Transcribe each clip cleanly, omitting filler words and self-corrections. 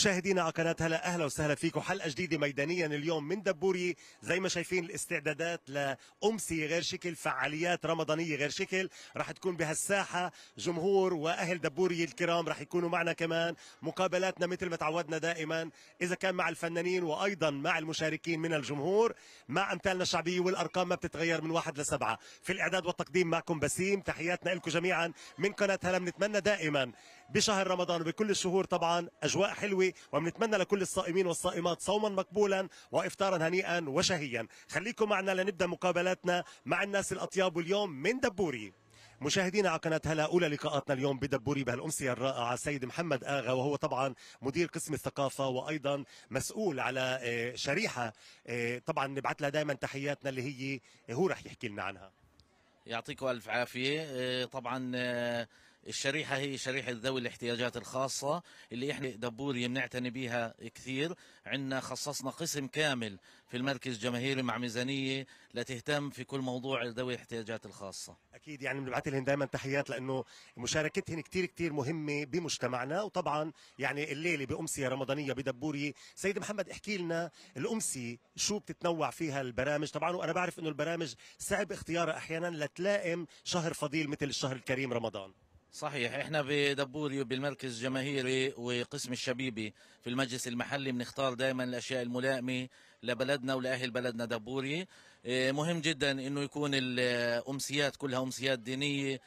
مشاهدينا على قناة هلا، أهلا وسهلا فيكم. حلقة جديدة ميدانيا اليوم من دبوري. زي ما شايفين الاستعدادات لأمسية غير شكل، فعاليات رمضانية غير شكل. راح تكون بهالساحة جمهور وأهل دبوري الكرام، راح يكونوا معنا كمان. مقابلاتنا مثل ما تعودنا دائما، إذا كان مع الفنانين وأيضا مع المشاركين من الجمهور، مع أمثالنا الشعبية، والأرقام ما بتتغير من 1 ل7. في الإعداد والتقديم معكم بسيم. تحياتنا لكم جميعا من قناة هلا. بنتمنى دائما بشهر رمضان وبكل الشهور طبعا أجواء حلوة، وبنتمنى لكل الصائمين والصائمات صوما مقبولا وإفطارا هنيئا وشهيا. خليكم معنا لنبدأ مقابلاتنا مع الناس الأطياب، واليوم من دبوري. مشاهدينا على قناة هلا، أولى لقاءاتنا اليوم بدبوري بهالأمسية الرائعة السيد محمد آغا، وهو طبعا مدير قسم الثقافة وأيضا مسؤول على شريحة طبعا نبعث لها دائما تحياتنا، اللي هو رح يحكي لنا عنها. يعطيكم ألف عافية. طبعا الشريحة هي شريحة ذوي الاحتياجات الخاصة اللي احنا دبوري بنعتني بيها كثير. عندنا خصصنا قسم كامل في المركز الجماهيري مع ميزانية لتهتم في كل موضوع ذوي الاحتياجات الخاصة. أكيد يعني بنبعث لهم دائما تحيات، لأنه مشاركتهم كثير مهمة بمجتمعنا. وطبعا يعني الليلة بأمسية رمضانية بدبوري. سيد محمد احكي لنا الأمسية شو بتتنوع فيها البرامج طبعا، وأنا بعرف إنه البرامج صعب اختيارها أحيانا لتلائم شهر فضيل مثل الشهر الكريم رمضان. صحيح، احنا بدبوري وبالمركز الجماهيري وقسم الشبيبي في المجلس المحلي بنختار دائما الاشياء الملائمه لبلدنا ولاهل بلدنا دبوري. مهم جدا انه يكون الامسيات كلها امسيات دينيه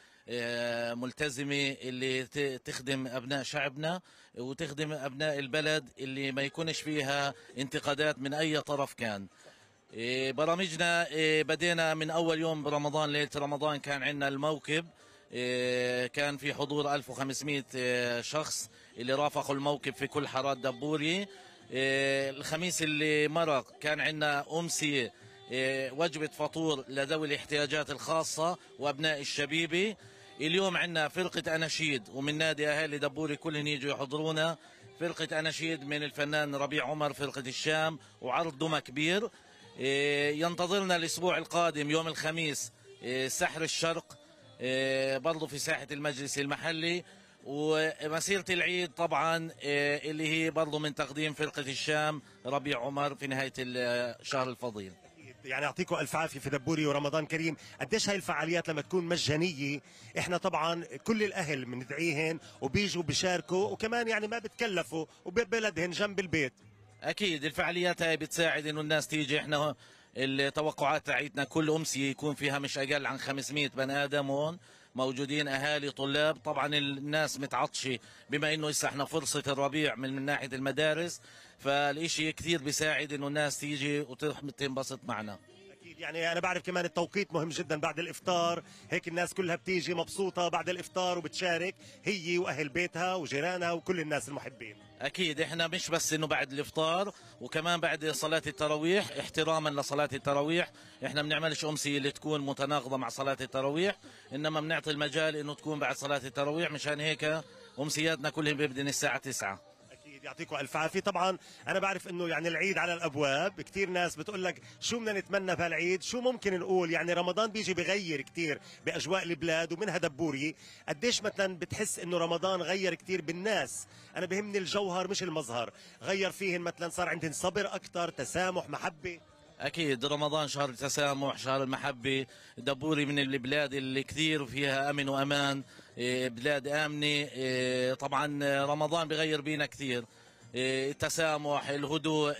ملتزمه، اللي تخدم ابناء شعبنا وتخدم ابناء البلد، اللي ما يكونش فيها انتقادات من اي طرف كان. برامجنا بدينا من اول يوم برمضان، ليله رمضان كان عندنا الموكب. كان في حضور 1500 شخص اللي رافقوا الموكب في كل حارات دبوري. الخميس اللي مرق كان عندنا أمسية وجبة فطور لذوي الاحتياجات الخاصة وأبناء الشبيبة. اليوم عندنا فرقة أناشيد ومن نادي أهالي دبوري كلهم يجوا يحضرونا. فرقة أناشيد من الفنان ربيع عمر فرقة الشام، وعرض دمى كبير. ينتظرنا الأسبوع القادم يوم الخميس سحر الشرق برضو في ساحة المجلس المحلي. ومسيرة العيد طبعا اللي هي برضو من تقديم فرقة الشام ربيع عمر في نهاية الشهر الفضيل. يعني يعطيكم ألف عافية في دبوري ورمضان كريم. قديش هاي الفعاليات لما تكون مجانية، احنا طبعا كل الأهل بندعيهن وبيجوا بيشاركوا، وكمان يعني ما بتكلفوا وببلدهن جنب البيت. أكيد الفعاليات هاي بتساعد إنه الناس تيجي. احنا التوقعات تاعتنا كل أمسية يكون فيها مش أقل عن 500 بني آدم هون موجودين، أهالي طلاب. طبعا الناس متعطشة بما إنه لسه احنا فرصة الربيع من ناحية المدارس، فالإشي كثير بيساعد إنه الناس تيجي وتنبسط معنا. يعني أنا بعرف كمان التوقيت مهم جدا بعد الإفطار، هيك الناس كلها بتيجي مبسوطة بعد الإفطار وبتشارك، هي وأهل بيتها وجيرانها وكل الناس المحبين. أكيد إحنا مش بس إنه بعد الإفطار، وكمان بعد صلاة التراويح احتراما لصلاة التراويح. إحنا بنعملش أمسية اللي تكون متناقضة مع صلاة التراويح، إنما بنعطي المجال إنه تكون بعد صلاة التراويح. مشان هيك أمسياتنا كلهم بيبدأ الساعة 9. يعطيكم ألف عافية. طبعا أنا بعرف إنه يعني العيد على الأبواب، كثير ناس بتقول لك شو بدنا نتمنى بهالعيد، شو ممكن نقول. يعني رمضان بيجي بغير كثير بأجواء البلاد ومنها دبوري. قديش مثلا بتحس إنه رمضان غير كثير بالناس؟ أنا بهمني الجوهر مش المظهر. غير فيهن مثلا، صار عندهن صبر أكثر، تسامح، محبة. أكيد رمضان شهر التسامح، شهر المحبة. دبوري من البلاد اللي كثير فيها أمن وأمان، بلاد آمنة. طبعا رمضان بغير بينا كثير. التسامح، الهدوء،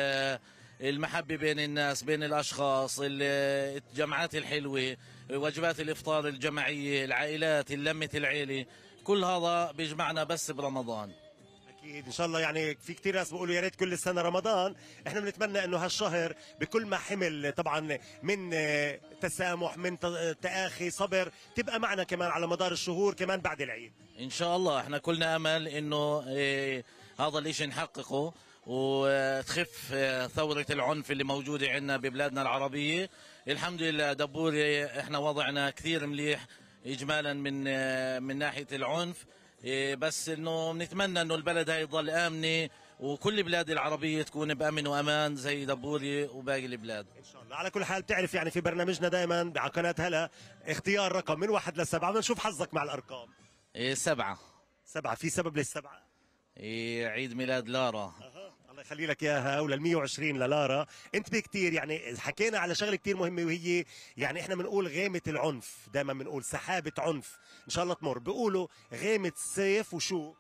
المحبة بين الناس بين الأشخاص، الجمعات الحلوة، وجبات الإفطار الجماعية، العائلات، اللمة العيلة، كل هذا بيجمعنا بس برمضان. أكيد إن شاء الله. يعني في كتير ناس بيقولوا يا ريت كل السنة رمضان. إحنا بنتمنى إنه هالشهر بكل ما حمل طبعا من تسامح، من تآخي، صبر، تبقى معنا كمان على مدار الشهور كمان بعد العيد إن شاء الله. إحنا كلنا أمل إنه هذا الإشي نحققه، وتخف ثورة العنف اللي موجودة عندنا ببلادنا العربية. الحمد لله دبوري إحنا وضعنا كثير مليح إجمالا من ناحية العنف. بس انه بنتمنى انه البلد هاي تضل امنه، وكل البلاد العربيه تكون بامن وامان زي دبوري وباقي البلاد ان شاء الله. على كل حال بتعرف يعني في برنامجنا دائما على قناه هلا اختيار رقم من 1 ل7، بنشوف حظك مع الارقام. 7. 7 في سبب للسبعه؟ عيد ميلاد لارا. الله يخلي لك اياها، ولل 120 للارا. انتبه كثير، يعني حكينا على شغله كثير مهمه، وهي يعني احنا بنقول غيمه العنف، دائما بنقول سحابه عنف ان شاء الله تمر، بيقولوا غيمه سيف وشو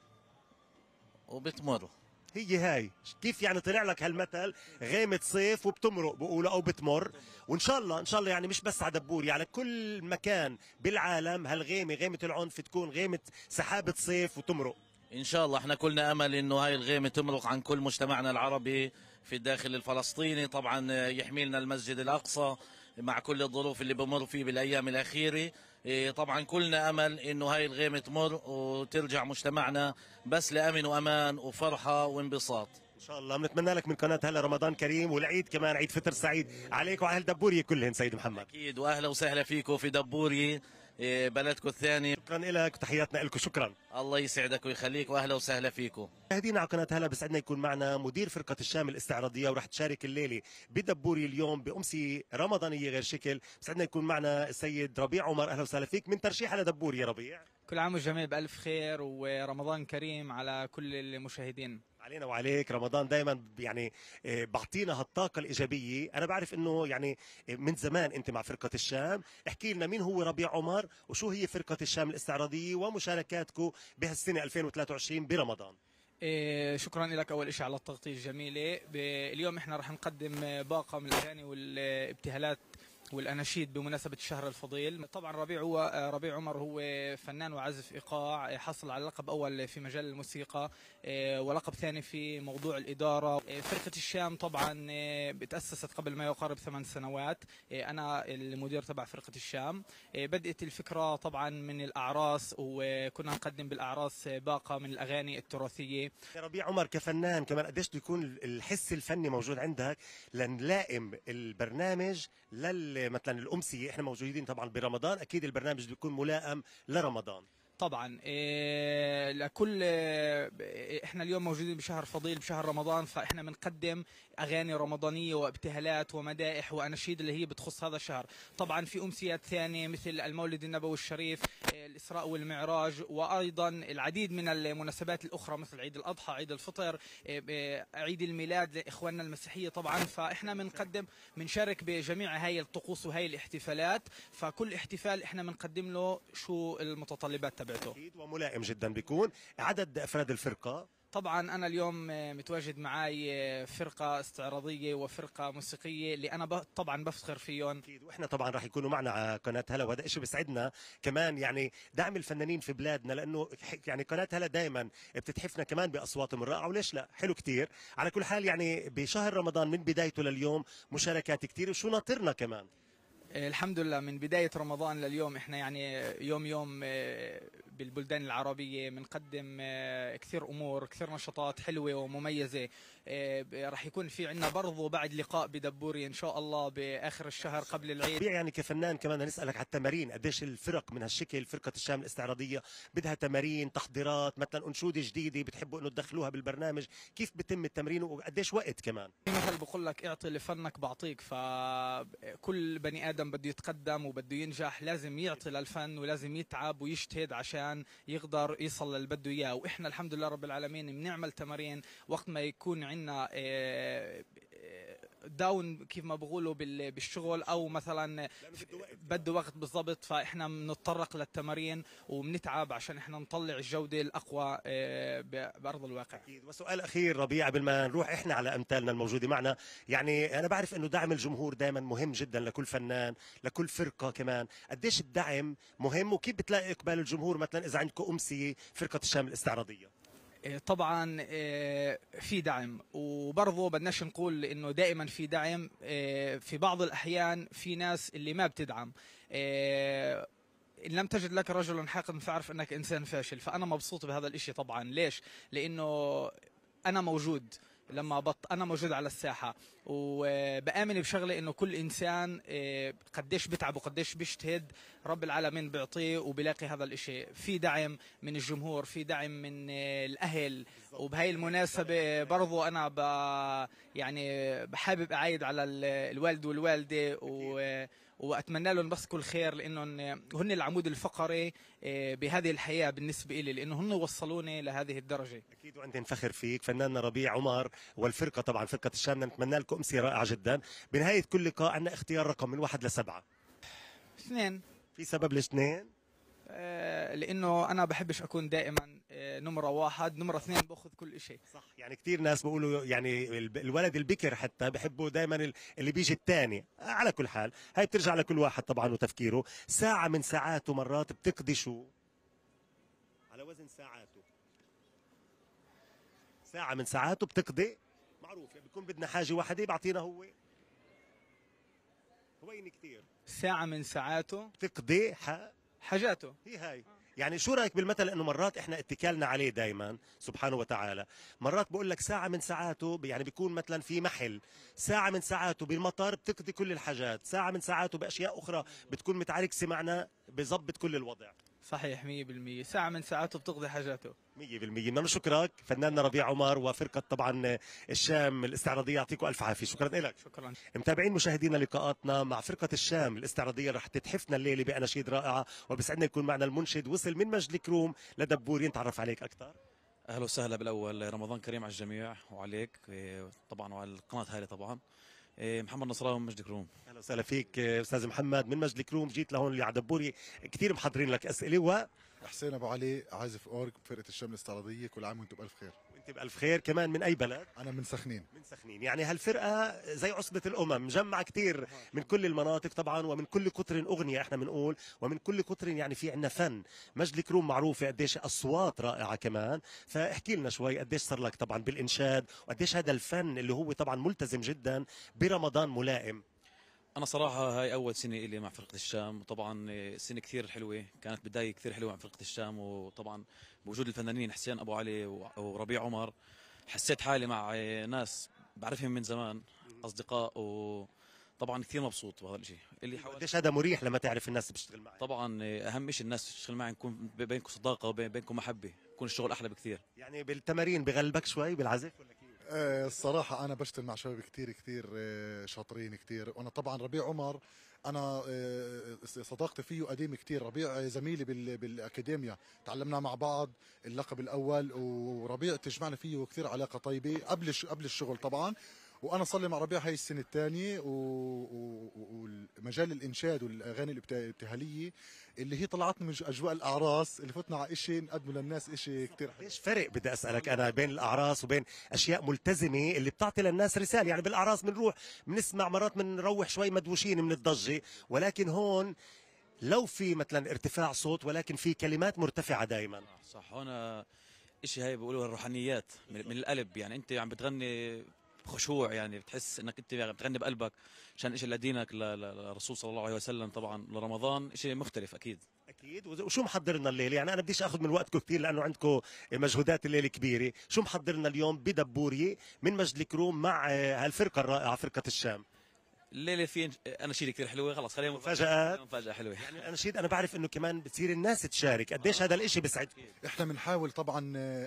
وبتمر. هي هاي. كيف يعني طلع لك هالمثل؟ غيمة صيف وبتمرق بقولوا او بتمر. وان شاء الله ان شاء الله يعني مش بس على دبوري، على كل مكان بالعالم هالغيمة، غيمة العنف، تكون غيمة سحابة صيف وتمرق ان شاء الله. احنا كلنا امل انه هاي الغيمه تمرق عن كل مجتمعنا العربي في الداخل الفلسطيني. طبعا يحمي لنا المسجد الاقصى مع كل الظروف اللي بمر فيه بالايام الاخيره. طبعا كلنا امل انه هاي الغيمه تمر وترجع مجتمعنا بس لامن وامان وفرحه وانبساط ان شاء الله. بنتمنى لك من قناة هلا رمضان كريم، والعيد كمان عيد فطر سعيد عليك وعلى اهل دبورية كلهم سيد محمد. اكيد، واهلا وسهلا فيكم في دبوري بلدكم الثاني. شكرا لك وتحياتنا لكم. شكرا. الله يسعدك ويخليك، واهلا وسهلا فيكم. مشاهدينا على قناة هلا، بسعدنا يكون معنا مدير فرقة الشام الاستعراضية، ورح تشارك الليلة بدبوري اليوم بأمسية رمضانية غير شكل. بسعدنا يكون معنا السيد ربيع عمر. أهلا وسهلا فيك من ترشيح على دبوري يا ربيع. كل عام والجميع بألف خير ورمضان كريم على كل المشاهدين. علينا وعليك. رمضان دائما يعني بعطينا هالطاقة الإيجابية. أنا بعرف إنه يعني من زمان أنت مع فرقة الشام. احكي لنا مين هو ربيع عمر، وشو هي فرقة الشام الاستعراضية، ومشاركاتكم بهالسنة 2023 برمضان. شكرا لك اول شيء على التغطيه الجميله. اليوم احنا رح نقدم باقه من الاغاني والابتهالات والاناشيد بمناسبه الشهر الفضيل. طبعا ربيع عمر هو فنان وعازف ايقاع، حصل على لقب اول في مجال الموسيقى ولقب ثاني في موضوع الاداره. فرقه الشام طبعا بتاسست قبل ما يقارب 8 سنوات. انا المدير تبع فرقه الشام. بدات الفكره طبعا من الاعراس، وكنا نقدم بالاعراس باقه من الاغاني التراثيه. يا ربيع عمر كفنان كمان قديش بده يكون الحس الفني موجود عندك لنلائم البرنامج مثلا الأمسية؟ احنا موجودين طبعا برمضان، اكيد البرنامج بيكون ملائم لرمضان. طبعا احنا اليوم موجودين بشهر فضيل، بشهر رمضان، فاحنا بنقدم اغاني رمضانيه وابتهالات ومدائح واناشيد اللي هي بتخص هذا الشهر. طبعا في امسيات ثانيه مثل المولد النبوي الشريف، الاسراء والمعراج، وايضا العديد من المناسبات الاخرى مثل عيد الاضحى، عيد الفطر، عيد الميلاد لاخواننا المسيحيه. طبعا فاحنا بنشارك بجميع هاي الطقوس وهاي الاحتفالات، فكل احتفال احنا بنقدم له شو المتطلبات تبعته. أكيد وملائم جدا بيكون. عدد أفراد الفرقة؟ طبعا أنا اليوم متواجد معي فرقة استعراضية وفرقة موسيقية اللي أنا طبعا بفتخر فيهم. أكيد، وإحنا طبعا راح يكونوا معنا على قناة هلا، وهذا إشي بيسعدنا كمان، يعني دعم الفنانين في بلادنا، لأنه يعني قناة هلا دائما بتتحفنا كمان بأصواتهم الرائعة، وليش لا؟ حلو كتير. على كل حال يعني بشهر رمضان من بدايته لليوم مشاركات كتير، وشو ناطرنا كمان؟ الحمد لله من بداية رمضان لليوم احنا يعني يوم بالبلدان العربية بنقدم كثير امور، كثير نشاطات حلوة ومميزة. راح يكون في عندنا برضو بعد لقاء بدبوري ان شاء الله باخر الشهر قبل العيد. يعني كفنان كمان نسألك على التمارين، قديش الفرق من هالشكل، فرقة الشام الاستعراضية بدها تمارين، تحضيرات، مثلا انشودة جديدة بتحبوا انه تدخلوها بالبرنامج، كيف بتم التمرين وقديش وقت كمان؟ مثل بقول لك اعطي لفنك بعطيك، فكل بني ادم بده يتقدم وبده ينجح لازم يعطي للفن ولازم يتعب ويجتهد عشان يقدر يصل للي بده اياه. واحنا الحمد لله رب العالمين بنعمل تمارين وقت ما يكون عندنا داون كيف ما بقولوا بالشغل، او مثلا بده وقت بالضبط، فاحنا بنتطرق للتمارين وبنتعب عشان احنا نطلع الجوده الاقوى بارض الواقع. اكيد. وسؤال اخير ربيع قبل ما نروح احنا على امثالنا الموجوده معنا، يعني انا بعرف انه دعم الجمهور دائما مهم جدا لكل فنان، لكل فرقه كمان، قديش الدعم مهم وكيف بتلاقي اقبال الجمهور مثلا اذا عندكم امسيه فرقه الشام الاستعراضيه؟ طبعا في دعم، وبرضه بدناش نقول انه دائما في دعم. في بعض الاحيان في ناس اللي ما بتدعم. إن لم تجد لك رجل حاقد فاعرف انك انسان فاشل. فانا مبسوط بهذا الاشي طبعا. ليش؟ لانه انا موجود، انا موجود على الساحه، وبآمن بشغله انه كل انسان قديش بتعب وقديش بيجتهد رب العالمين بيعطيه وبيلاقي هذا الاشي. في دعم من الجمهور، في دعم من الاهل. وبهاي المناسبه برضو انا يعني بحابب اعيد على الوالد والوالده واتمنى لهم بس كل خير، لانهم هن العمود الفقري بهذه الحياه بالنسبه لي، لانه هن وصلوني لهذه الدرجه. اكيد وعندي نفخر فيك فناننا ربيع عمر والفرقه، طبعا فرقه الشام، نتمنى لكم امسيه رائعه جدا. بنهايه كل لقاء عندنا اختيار رقم من 1 ل7. 2. في سبب ل2؟ لانه انا بحبش اكون دائما نمره 1، نمره 2 باخذ كل شيء. صح، يعني كثير ناس بيقولوا يعني الولد البكر حتى بحبوا دائما اللي بيجي الثاني. على كل حال هاي بترجع لكل واحد طبعا وتفكيره. ساعة من ساعاته مرات بتقضي شو؟ على وزن ساعاته. ساعة من ساعاته بتقضي معروف، يعني بيكون بدنا حاجة واحدة بعطينا هوين كثير. ساعة من ساعاته بتقضي حاجاته. هي هاي. يعني شو رايك بالمثل انه مرات احنا اتكالنا عليه دائما سبحانه وتعالى، مرات بقول لك ساعه من ساعاته يعني بيكون مثلا في محل، ساعه من ساعاته بالمطر بتقضي كل الحاجات، ساعه من ساعاته باشياء اخرى بتكون متعاركسه معنا بظبط كل الوضع. صحيح 100%، ساعة من ساعاته بتقضي حاجاته 100%. بدنا نشكرك فناننا ربيع عمر وفرقة طبعا الشام الاستعراضية، يعطيكم ألف عافية. شكرا لك. شكرا. متابعين مشاهدينا لقاءاتنا مع فرقة الشام الاستعراضية، رح تتحفنا الليلة بأناشيد رائعة، وبسعدنا يكون معنا المنشد وصل من مجد الكروم لدبوري. نتعرف عليك أكثر. اهلا وسهلا. بالاول رمضان كريم على الجميع وعليك طبعا وعلى القناه هاي طبعا. محمد نصراوي من مجد الكروم. اهلا وسهلا فيك استاذ محمد من مجد الكروم، جيت لهون اللي على دبوري كثير محضرين لك اسئله. حسين ابو علي عازف اورج بفرقه الشام الاستعراضيه، كل عام وانتم بالف خير. وانت بالف خير كمان. من اي بلد؟ انا من سخنين. من سخنين. يعني هالفرقه زي عصبه الامم، مجمعه كثير من كل المناطق طبعا، ومن كل قطر اغنيه احنا بنقول، ومن كل قطر يعني في عندنا فن. مجد الكروم معروفه قديش اصوات رائعه كمان، فاحكي لنا شوي قديش صار لك طبعا بالانشاد، وقديش هذا الفن اللي هو طبعا ملتزم جدا برمضان ملائم. انا صراحه هاي اول سنه لي مع فرقه الشام، وطبعا سنه كثير حلوه، كانت بدايه كثير حلوه مع فرقه الشام، وطبعا بوجود الفنانين حسين ابو علي وربيع عمر حسيت حالي مع ناس بعرفهم من زمان، اصدقاء، وطبعا كثير مبسوط بهذا الشيء اللي حاول. قديش هذا مريح لما تعرف الناس اللي بتشتغل معك. طبعا اهم شيء الناس تشتغل معي يكون بينكم صداقه وبينكم محبه، يكون الشغل احلى بكثير. يعني بالتمارين بغلبك شوي بالعزف ولا كيف؟ الصراحه انا بشتغل مع شباب كثير شاطرين كثير، وانا طبعا ربيع عمر انا صداقتي فيه قديمه كثير. ربيع زميلي بالاكاديميا، تعلمنا مع بعض اللقب الاول، وربيع تجمعنا فيه كثير علاقه طيبه قبل الشغل طبعا. وانا صلي مع ربيع هاي السنه الثانيه، ومجال الانشاد والاغاني الابتهاليه اللي هي طلعتنا من اجواء الاعراس، اللي فتنا على شيء نقدمه للناس شيء كثير حلو. ايش فرق بدي اسالك انا بين الاعراس وبين اشياء ملتزمه اللي بتعطي للناس رساله؟ يعني بالاعراس بنروح بنسمع مرات بنروح شوي مدوشين من الضجه، ولكن هون لو في مثلا ارتفاع صوت ولكن في كلمات مرتفعه دائما. صح، هون شيء هاي بيقولوا الروحانيات من القلب، يعني انت عم بتغني بخشوع، يعني بتحس انك انت بتغني بقلبك عشان شيء لدينك للرسول صلى الله عليه وسلم، طبعا لرمضان شيء مختلف اكيد. اكيد. وشو محضرنا الليله؟ يعني انا بديش اخذ من وقتكم كثير لانه عندكم مجهودات الليله كبيره، شو محضرنا اليوم بدبوري من مجد الكروم مع هالفرقه الرائعه فرقه الشام؟ الليله في اناشيد كثير حلوه، خلص خلينا مفاجآت. مفاجاه حلوه. يعني الاناشيد انا بعرف انه كمان بتصير الناس تشارك، قديش هذا الاشي بيسعدكم؟ احنا بنحاول طبعا،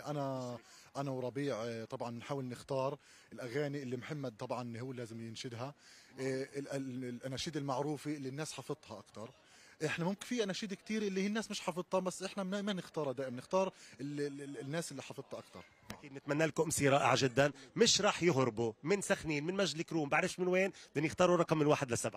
انا وربيع طبعا بنحاول نختار الاغاني اللي محمد طبعا هو لازم ينشدها، الاناشيد المعروفه اللي الناس حافظتها اكثر. احنا ممكن في اناشيد كثير اللي هي الناس مش حافظتها، بس احنا ما نختارها دائما، نختار الناس اللي حافظتها اكثر. اكيد. نتمنى لكم امسيه رائعه جدا. مش راح يهربوا من سخنين من مجد الكروم، بعرفش من وين، بدهم يختاروا رقم من 1 ل7.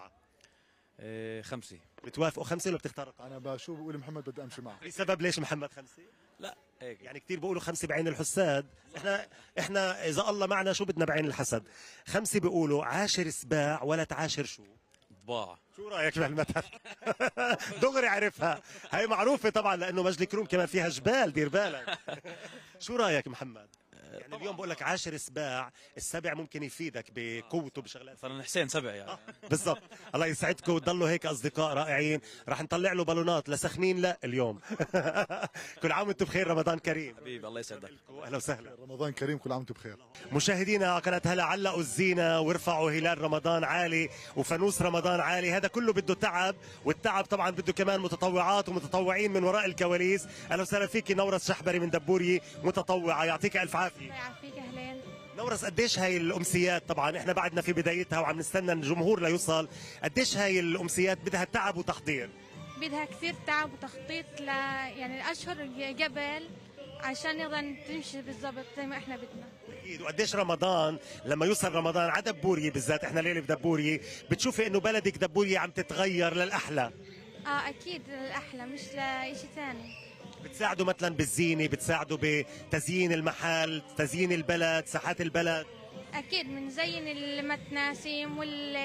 5. بتوافقوا 5 ولا بتختار رقم؟ انا بشوف بقول محمد بدي امشي معه. في سبب ليش محمد 5؟ لا هيك يعني كثير بيقولوا 5 بعين الحساد، احنا اذا الله معنا شو بدنا بعين الحسد؟ 5 بيقولوا عاشر سباع ولا تعاشر شو؟ طباع. شو رايك بهالمثل؟ دغري عرفها، هي معروفه طبعا لانه مجد الكروم كمان فيها جبال، دير بالك. شو رايك محمد؟ يعني اليوم بقول لك عاشر سباع، السبع ممكن يفيدك بقوته بشغلات. مثلا حسين 7 يعني. بالضبط. الله يسعدكم وتضلوا هيك اصدقاء رائعين. راح نطلع له بالونات لسخنين لا اليوم. كل عام وانتم بخير، رمضان كريم. حبيبي الله يسعدك. اهلا وسهلا. رمضان كريم، كل عام وانتم بخير. مشاهدينا قناة هلا، علقوا الزينة وارفعوا هلال رمضان عالي وفانوس رمضان عالي. هذا كله بده تعب، والتعب طبعا بده كمان متطوعات ومتطوعين من وراء الكواليس. اهلا وسهلا فيك نورس شحبري من دبوري، متطوعة، يعطيك الف عافية. الله يعافيك. اهلين. نورس قديش هاي الامسيات، طبعا احنا بعدنا في بدايتها وعم نستنى الجمهور ليوصل، قديش هاي الامسيات بدها تعب وتحضير؟ بدها كثير تعب وتخطيط يعني الاشهر قبل عشان نقدر تمشي بالضبط زي ما احنا بدنا. اكيد. وقديش رمضان لما يوصل رمضان على دبورية بالذات، احنا ليله بدبورية، بتشوفي انه بلدك دبورية عم تتغير للاحلى؟ اكيد الاحلى مش لشيء ثاني. بتساعدوا مثلا بالزينه، بتساعدوا بتزيين المحل، تزيين البلد، ساحات البلد؟ اكيد بنزين المتناسيم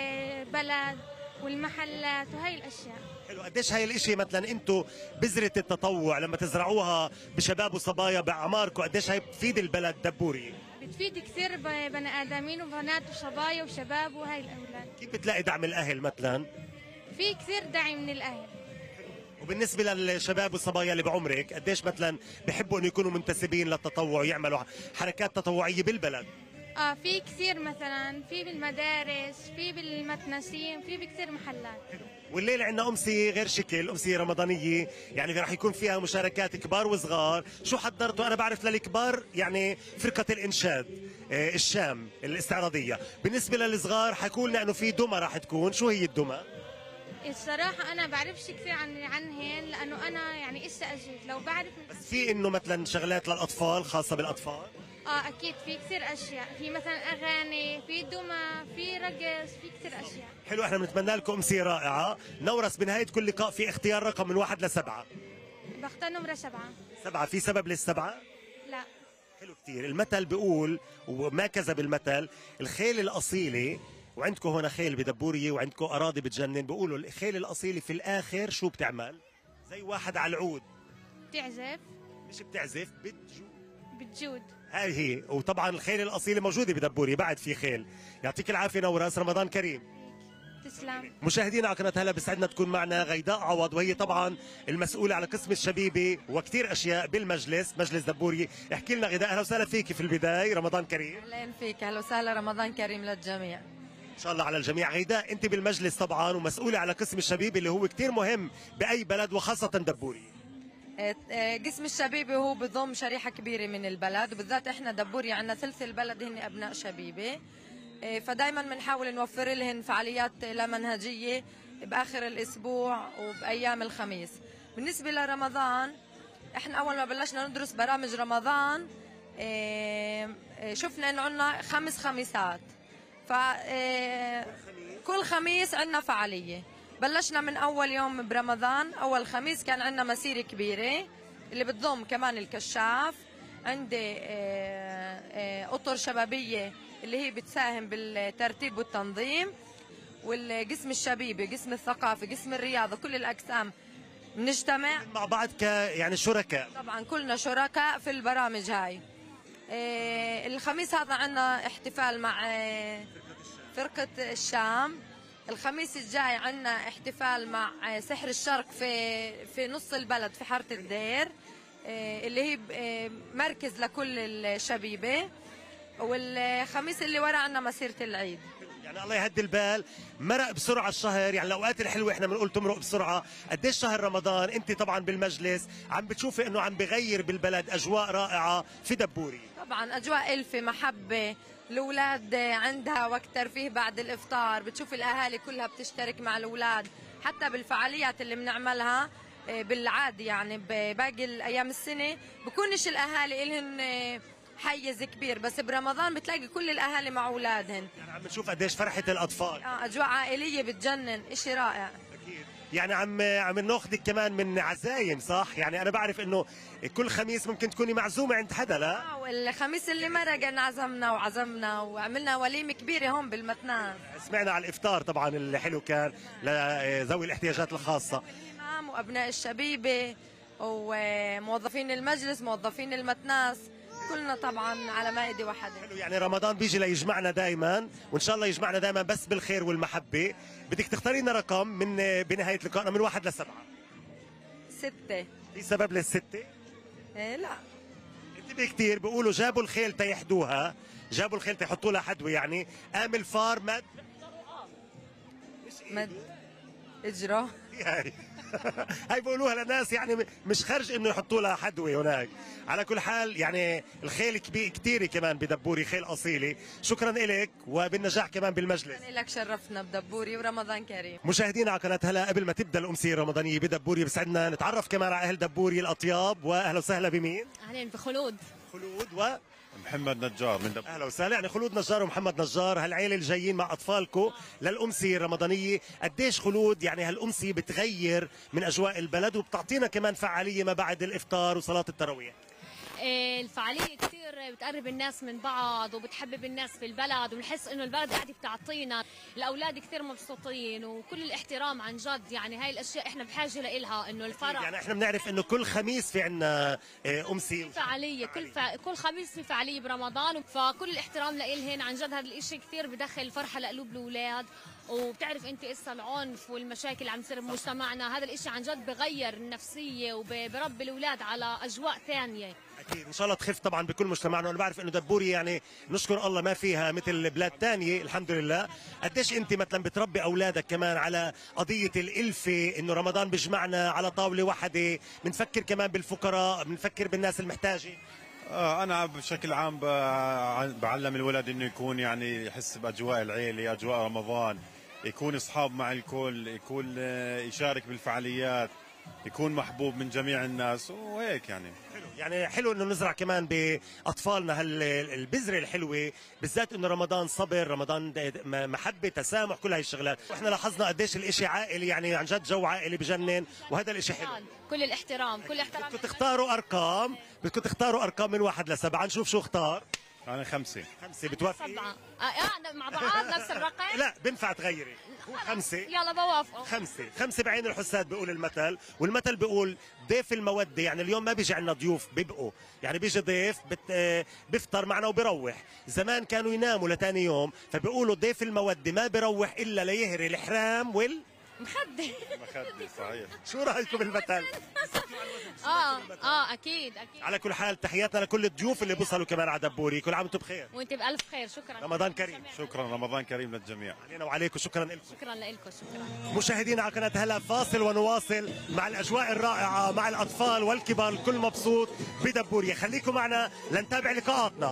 والبلد والمحلات وهي الاشياء. حلو. قديش هاي الاشي مثلا انتم بذرة التطوع لما تزرعوها بشباب وصبايا باعماركم، قديش هاي بتفيد البلد دبوري؟ بتفيد كثير بني ادمين وبنات وصبايا وشباب وهي الاولاد. كيف بتلاقي دعم الاهل مثلا؟ في كثير دعم من الاهل. وبالنسبة للشباب والصبايا اللي بعمرك، قديش مثلا بحبوا انه يكونوا منتسبين للتطوع ويعملوا حركات تطوعية بالبلد؟ في كثير مثلا في بالمدارس، في بالمتنسيم، في بكثير محلات. والليلة عندنا أمسية غير شكل، أمسية رمضانية، يعني راح يكون فيها مشاركات كبار وصغار. شو حضرتوا؟ أنا بعرف للكبار يعني فرقة الإنشاد الشام الاستعراضية، بالنسبة للصغار حكوا لنا إنه في دمى راح تكون. شو هي الدمى؟ الصراحة أنا بعرفش كثير عنهن لأنه أنا يعني إسا أجيت لو بعرف بس في إنه مثلا شغلات للأطفال خاصة بالأطفال؟ أكيد في كثير أشياء، في مثلا أغاني، في دمى، في رقص، في كثير أشياء. حلو. احنا بنتمنى لكم أمسية رائعة. نورس بنهاية كل لقاء في اختيار رقم من 1 ل 7؟ بختار نمرة 7. 7. في سبب لل7؟ لا. حلو كثير. المثل بيقول وما كذب المثل، الخيل الأصيلة، وعندكم هنا خيل بدبورية وعندكم أراضي بتجنن، بيقولوا الخيل الأصيلة في الآخر شو بتعمل؟ زي واحد على العود. بتعزف. مش بتعزف، بتجود. هاي هي. وطبعا الخيل الأصيلة موجودة بدبورية، بعد في خيل. يعطيك العافية نورس، رمضان كريم. تسلم. مشاهدينا على قناة هلا، بسعدنا تكون معنا غيداء عوض، وهي طبعا المسؤولة على قسم الشبيبة وكثير أشياء بالمجلس، مجلس دبورية. احكي لنا غيداء، أهلا وسهلا فيك في البداية، رمضان كريم. اهلا فيك، اهلا وسهلا، رمضان كريم للجميع. ان شاء الله على الجميع. غيداء، انت بالمجلس طبعا ومسؤوله على قسم الشبيبه اللي هو كثير مهم باي بلد وخاصه دبوري. قسم الشبيبه هو بضم شريحه كبيره من البلد، وبالذات احنا دبوري عندنا ثلث البلد هن ابناء شبيبه، فدائما بنحاول نوفر لهم فعاليات لا منهجيه باخر الاسبوع وبايام الخميس. بالنسبه لرمضان، احنا اول ما بلشنا ندرس برامج رمضان شفنا انه عندنا 5 خميسات، كل خميس عندنا فعالية. بلشنا من أول يوم برمضان، أول خميس كان عندنا مسيرة كبيرة اللي بتضم كمان الكشاف، عندي أطر شبابية اللي هي بتساهم بالترتيب والتنظيم، والقسم الشبيبي، قسم الثقافة، قسم الرياضة، كل الأقسام بنجتمع مع بعض يعني شركاء. طبعا كلنا شركاء في البرامج هاي. الخميس هذا عندنا احتفال مع فرقة الشام. الخميس الجاي عندنا احتفال مع سحر الشرق في نص البلد في حارة الدير، اللي هي مركز لكل الشبيبة. والخميس اللي ورا عندنا مسيرة العيد. يعني الله يهدي البال، مرق بسرعه الشهر، يعني الاوقات الحلوه احنا بنقول تمرق بسرعه. قديش شهر رمضان انت طبعا بالمجلس عم بتشوفي انه عم بغير بالبلد اجواء رائعه في دبوري؟ طبعا اجواء الفه، محبه، الاولاد عندها وقت ترفيه بعد الافطار، بتشوف الاهالي كلها بتشترك مع الاولاد، حتى بالفعاليات اللي بنعملها بالعادي يعني باقي الايام السنه بكونش الاهالي إلهن حيز كبير، بس برمضان بتلاقي كل الاهالي مع اولادهن. يعني عم نشوف قديش فرحه الاطفال. اجواء عائليه بتجنن، اشي رائع. اكيد. يعني عم ناخذك كمان من عزايم، صح؟ يعني انا بعرف انه كل خميس ممكن تكوني معزومه عند حدا، لا؟ والخميس اللي مرق انعزمنا وعزمنا وعملنا وليمه كبيره هون بالمتنان. سمعنا على الافطار طبعا اللي حلو كان لذوي الاحتياجات الخاصه. الامام وابناء الشبيبه وموظفين المجلس، موظفين المتناس، كلنا طبعا على مائده واحده. حلو. يعني رمضان بيجي ليجمعنا دائما، وان شاء الله يجمعنا دائما بس بالخير والمحبه. بدك تختاري لنا رقم من بنهايه لقائنا من 1 ل 7؟ 6. في سبب لل6؟ لا. انتبه كثير، بيقولوا جابوا الخيل تيحدوها، جابوا الخيل تيحطوا لها حدوه، يعني قام الفار مد اجرة. هاي بقولوها للناس يعني مش خرج انه يحطوا لها حدوه هناك. على كل حال يعني الخيل كثيره كمان بدبوري، خيل اصيله. شكرا لك وبالنجاح كمان بالمجلس. شكرا لك، شرفتنا بدبوري ورمضان كريم. مشاهدينا على قناه هلا، قبل ما تبدا الامسيه الرمضانيه بدبوري بسعدنا نتعرف كمان على اهل دبوري الاطياب. واهلا وسهلا بمين؟ اهلين بخلود. خلود و محمد نجار من دبوري. اهلا وسهلا. يعني خلود نجار ومحمد نجار، هالعيله اللي جايين مع اطفالكم للامسيه الرمضانيه. قديش خلود يعني هالامسيه بتغير من اجواء البلد وبتعطينا كمان فعاليه ما بعد الافطار وصلاه التراويح؟ الفعالية كثير بتقرب الناس من بعض وبتحبب الناس في البلد، وبنحس انه البلد قاعدة بتعطينا. الاولاد كثير مبسوطين وكل الاحترام عن جد، يعني هاي الاشياء احنا بحاجة لإلها، انه الفرح. يعني احنا بنعرف انه كل خميس في عندنا امسيه فعالية، كل خميس في فعالية برمضان، فكل الاحترام لإلهن. عن جد هذا الاشي كثير بدخل الفرحة لقلوب الاولاد. وبتعرف انت اسا العنف والمشاكل اللي عم تصير بمجتمعنا، هذا الاشي عن جد بغير النفسية وبربي الاولاد على اجواء ثانية. اكيد ان شاء الله تخف طبعا بكل مجتمعنا. وانا بعرف انه دبوري يعني نشكر الله ما فيها مثل بلاد ثانيه الحمد لله. قديش انت مثلا بتربي اولادك كمان على قضيه الالفه، انه رمضان بيجمعنا على طاوله واحده، بنفكر كمان بالفقراء، بنفكر بالناس المحتاجه؟ انا بشكل عام بعلم الولد انه يكون يعني يحس باجواء العيله، اجواء رمضان، يكون اصحاب مع الكل، يكون يشارك بالفعاليات، يكون محبوب من جميع الناس وهيك يعني. يعني حلو انه نزرع كمان باطفالنا هالبذره الحلوه، بالذات انه رمضان صبر، رمضان محبه، تسامح، كل هاي الشغلات. واحنا لاحظنا قديش الاشي عائلي، يعني عن جد جو عائلي بجنن، وهذا الاشي حلو. كل الاحترام، كل احترام. بدكم تختاروا ارقام، من 1 ل 7، نشوف شو اختار. انا 5. 5 بتوافقي؟ 7 مع بعض نفس الرقم؟ لا بنفع تغيري. 5. يلا بوافقه. 5 بعين الحساد بيقول المثل، والمثل بيقول ضيف المودة. يعني اليوم ما بيجي عندنا ضيوف بيبقوا، يعني بيجي ضيف بيفطر معنا وبيروح. زمان كانوا يناموا لتاني يوم، فبيقولوا ضيف المودة ما بيروح إلا ليهري الحرام مخدة. صحيح. شو رايكم بالمثل؟ اكيد. على كل حال تحياتنا لكل الضيوف اللي بوصلوا كمان على دبوري، كل عام وانتم بخير. وانت بألف خير. شكرا. رمضان كريم. شكرا، رمضان كريم للجميع. علينا وعليكم. شكرا لكم. شكرا لكم. شكرا. مشاهدينا على قناة هلا، فاصل ونواصل مع الأجواء الرائعة، مع الأطفال والكبار، الكل مبسوط بدبورية. خليكم معنا لنتابع لقاءاتنا.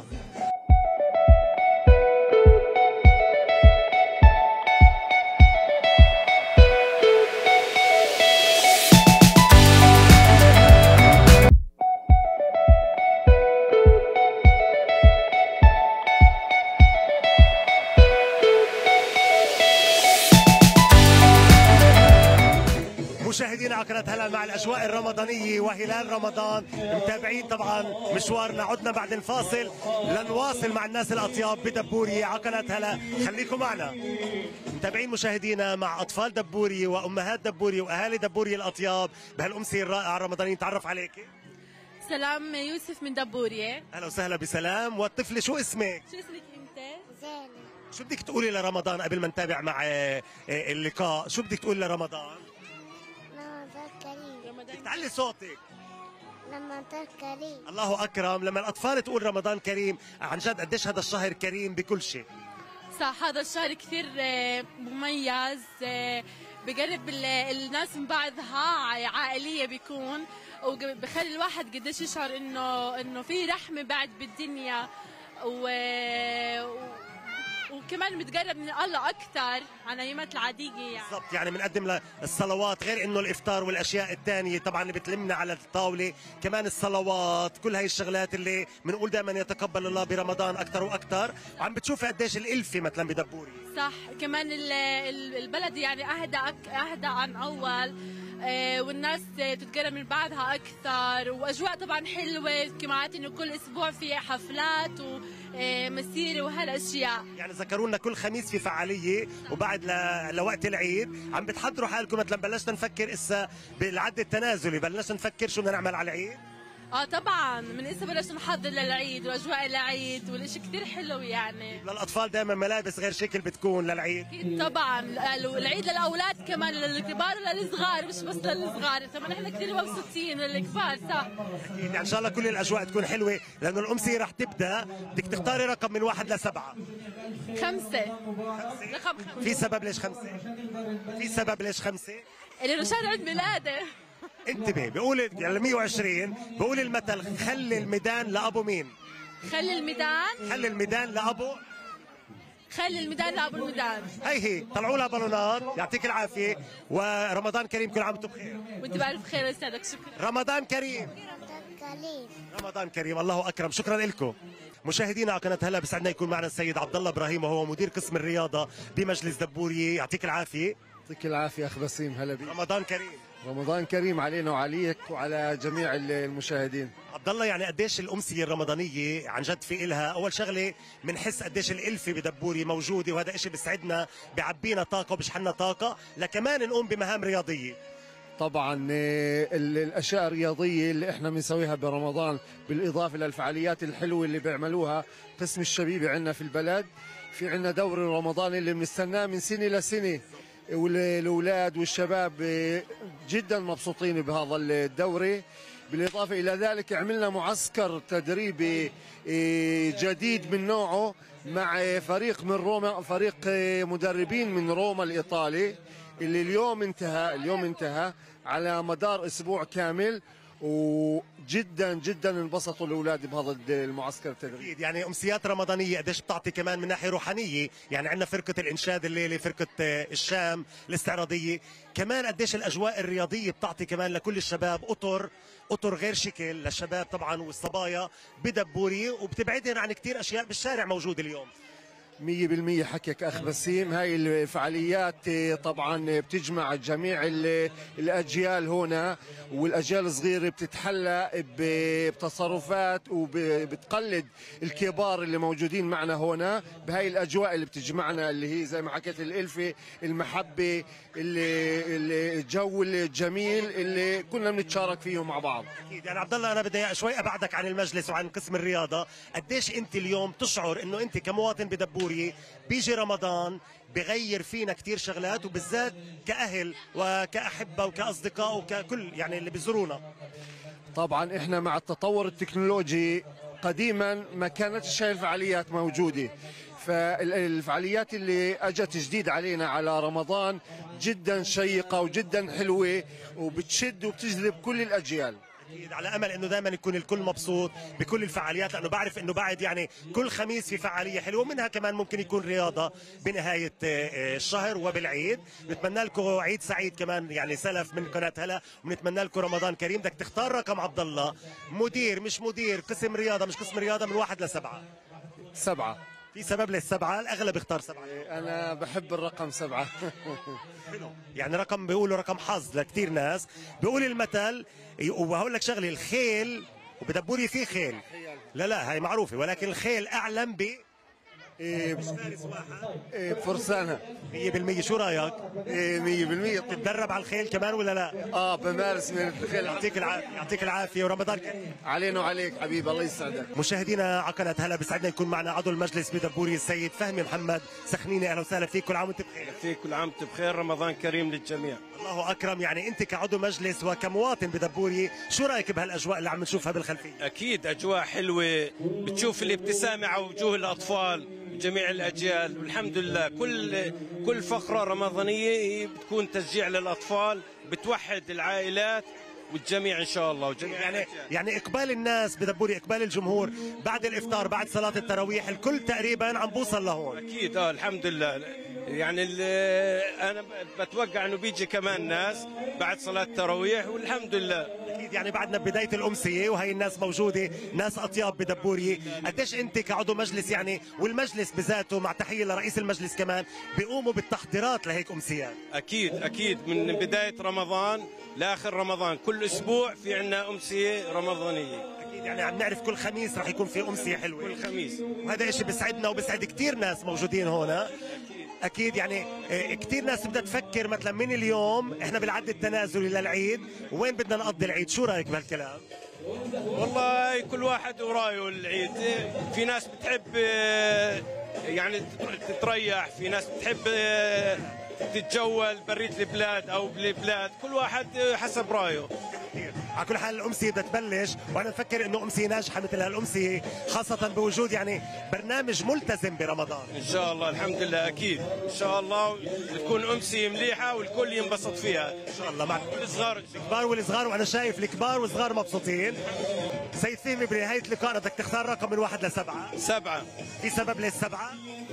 مشاهدينا على قناة هلا مع الأجواء الرمضانية وهلال رمضان، متابعين طبعا مشوارنا. عدنا بعد الفاصل لنواصل مع الناس الأطياب بدبورية على قناة هلا، خليكم معنا. متابعين مشاهدينا مع أطفال دبورية وأمهات دبورية وأهالي دبورية الأطياب بهالأمسية الرائعة الرمضانية. نتعرف عليك. سلام، يوسف من دبورية. أهلا وسهلا بسلام. والطفلة شو اسمك؟ شو اسمك أنت؟ زينب. شو بدك تقولي لرمضان قبل ما نتابع مع اللقاء؟ شو بدك تقولي لرمضان؟ رمضان كريم. تعلي صوتك. رمضان كريم. الله اكرم. لما الاطفال تقول رمضان كريم، عن جد قديش هذا الشهر كريم بكل شيء. صح، هذا الشهر كثير مميز، بقرب الناس من بعضها، عائلية بيكون، وبخلي الواحد قديش يشعر انه في رحمة بعد بالدنيا، وكمان بتقرب من الله اكثر عن ايامات العاديه يعني. بالضبط، يعني بنقدم الصلوات، غير انه الافطار والاشياء الثانيه طبعا اللي بتلمنا على الطاوله، كمان الصلوات، كل هاي الشغلات اللي بنقول دائما يتقبل الله برمضان اكثر واكثر. وعم بتشوفي قديش الالفه مثلا بدبوري. صح، كمان البلد يعني اهدى عن اول، والناس تتقرب من بعضها اكثر، واجواء طبعا حلوه، كمان انه كل اسبوع في حفلات ومسيره وهالاشياء. يعني ذكروا لنا كل خميس في فعاليه، وبعد لوقت العيد عم بتحضروا حالكم مثلا. بلشنا نفكر اسا بالعد التنازلي، بلشنا نفكر شو بدنا نعمل على العيد. طبعا من هسه بلشنا نحضر للعيد واجواء العيد والشيء كثير حلو يعني. للاطفال دائما ملابس غير شكل بتكون للعيد. اكيد طبعا العيد للاولاد كمان للكبار وللصغار مش بس للصغار، طبعا احنا كثير مبسوطين للكبار صح. يعني ان شاء الله كل الاجواء تكون حلوه لانه الامسيه رح تبدا، بدك تختاري رقم من 1 ل 7. 5. رقم 5. في سبب ليش 5؟ في سبب ليش 5؟ اللي رشاد عيد ميلاده. انتبه بيقول يعني 120 بيقول المثل خلي الميدان لابو مين؟ خلي الميدان لابو الميدان. هي طلعوا لها بالونات، يعطيك العافيه ورمضان كريم، كل عام وانتم بخير. وانت بألف خير يسعدك. شكرا. رمضان كريم. رمضان كريم. الله اكرم. شكرا لكم. مشاهدينا على قناه هلا بسعدنا يكون معنا السيد عبد الله ابراهيم وهو مدير قسم الرياضه بمجلس دبوريه. يعطيك العافيه. يعطيك العافيه اخ بسيم. هلا بيك. رمضان كريم. رمضان كريم علينا وعليك وعلى جميع المشاهدين. عبد الله يعني قديش الامسيه الرمضانيه عن جد في إلها، اول شغله بنحس قديش الالفه بدبوري موجوده، وهذا شيء بيسعدنا، بيعبينا طاقه وبيشحننا طاقه لكمان نقوم بمهام رياضيه. طبعا الاشياء الرياضيه اللي احنا بنسويها برمضان بالاضافه للفعاليات الحلوه اللي بيعملوها قسم الشبيبه عندنا في البلد. في عندنا دوري رمضان اللي بنستناه من سنه لسنه، والاولاد والشباب جدا مبسوطين بهذا الدوري. بالاضافه الى ذلك عملنا معسكر تدريبي جديد من نوعه مع فريق من روما، فريق مدربين من روما الايطالي اللي اليوم انتهى على مدار اسبوع كامل، وجدا جدا انبسطوا الاولاد بهذا المعسكر التدريبي. يعني امسيات رمضانيه قديش بتعطي كمان من ناحيه روحانيه، يعني عندنا فرقه الانشاد الليله، فرقه الشام الاستعراضيه، كمان قديش الاجواء الرياضيه بتعطي كمان لكل الشباب اطر غير شكل للشباب طبعا والصبايا بدبوري، وبتبعدهم عن كثير اشياء بالشارع موجوده اليوم. 100% حكيك اخ بسيم. هاي الفعاليات طبعا بتجمع جميع الاجيال هنا، والاجيال الصغيره بتتحلى بتصرفات وبتقلد الكبار اللي موجودين معنا هنا بهاي الاجواء اللي بتجمعنا، اللي هي زي ما حكيت الالفه، المحبه، الجو الجميل اللي كنا بنتشارك فيه مع بعض. اكيد. يعني عبد الله انا بدي شوي ابعدك عن المجلس وعن قسم الرياضه، قديش انت اليوم تشعر انه انت كمواطن بدبوري بيجي رمضان بغير فينا كثير شغلات، وبالذات كأهل وكأحبة وكأصدقاء وككل يعني اللي بيزورونا؟ طبعا احنا مع التطور التكنولوجي قديما ما كانتش هاي الفعاليات موجودة، فالفعاليات اللي اجت جديد علينا على رمضان جدا شيقة وجدا حلوة وبتشد وبتجذب كل الأجيال. أكيد. على امل انه دائما يكون الكل مبسوط بكل الفعاليات، لانه بعرف انه بعد يعني كل خميس في فعاليه حلوه، منها كمان ممكن يكون رياضه بنهايه الشهر وبالعيد. بنتمنى لكم عيد سعيد كمان، يعني سلف من قناه هلا، ونتمنى لكم رمضان كريم. بدك تختار رقم عبد الله، مدير مش مدير، قسم رياضه مش قسم رياضه، من 1 ل 7. 7. في سبب للسبعه؟ الاغلب اختار 7. انا بحب الرقم 7. حلو. يعني رقم بيقولوا رقم حظ لكثير ناس. بيقول المثل، وهقول لك شغله، الخيل وبدبوري فيه خيل، لا هاي معروفه، ولكن الخيل اعلم ب فرسانها. 100%. شو رايك؟ 100%. بتتدرب على الخيل كمان ولا لا؟ بمارس من الخيل. يعطيك العافيه ورمضان كريم علينا وعليك حبيبي. الله يسعدك. مشاهدينا على قناه هلا بسعدنا يكون معنا عضو المجلس بدبوري السيد فهمي محمد سخنيني. اهلا وسهلا فيك، كل عام وانت بخير. فيك كل عام وانت بخير، رمضان كريم للجميع. الله اكرم. يعني انت كعضو مجلس وكمواطن بدبوري، شو رايك بهالاجواء اللي عم نشوفها بالخلفيه؟ اكيد اجواء حلوه، بتشوف الابتسامه على وجوه الاطفال جميع الاجيال، والحمد لله كل فقره رمضانيه بتكون تشجيع للاطفال، بتوحد العائلات والجميع ان شاء الله. وجميع يعني اقبال الناس بدبوري، اقبال الجمهور بعد الافطار بعد صلاه التراويح، الكل تقريبا عم بوصل لهون. اكيد الحمد لله. يعني انا بتوقع انه بيجي كمان ناس بعد صلاه التراويح، والحمد لله. اكيد. يعني بعدنا ببدايه الامسيه وهي الناس موجوده، ناس اطياب بدبوري. قديش انت كعضو مجلس يعني، والمجلس بذاته مع تحيه لرئيس المجلس كمان، بيقوموا بالتحضيرات لهيك امسيات؟ اكيد من بدايه رمضان لاخر رمضان كل اسبوع في عندنا امسيه رمضانيه. اكيد. يعني عم نعرف كل خميس رح يكون في امسيه حلوه كل خميس، وهذا شيء بيسعدنا وبيسعد كثير ناس موجودين هنا. اكيد. يعني كثير ناس بدها تفكر مثلا من اليوم احنا بالعد التنازلي للعيد، وين بدنا نقضي العيد؟ شو رايك بهالكلام؟ والله كل واحد ورايه العيد. في ناس بتحب يعني تتريح، في ناس بتحب تتجول بريت البلاد او بالبلاد، كل واحد حسب رايه. على كل حال الامسيه بدها تبلش، وانا بفكر انه امسيه ناجحه مثل هالامسيه، خاصه بوجود يعني برنامج ملتزم برمضان. ان شاء الله الحمد لله اكيد ان شاء الله تكون امسيه مليحه والكل ينبسط فيها ان شاء الله، مع الصغار الكبار والصغار، وانا شايف الكبار والصغار مبسوطين. سيد فهمي بنهايه اللقاء بدك تختار رقم من 1 ل 7. 7. في سبب للسبعه؟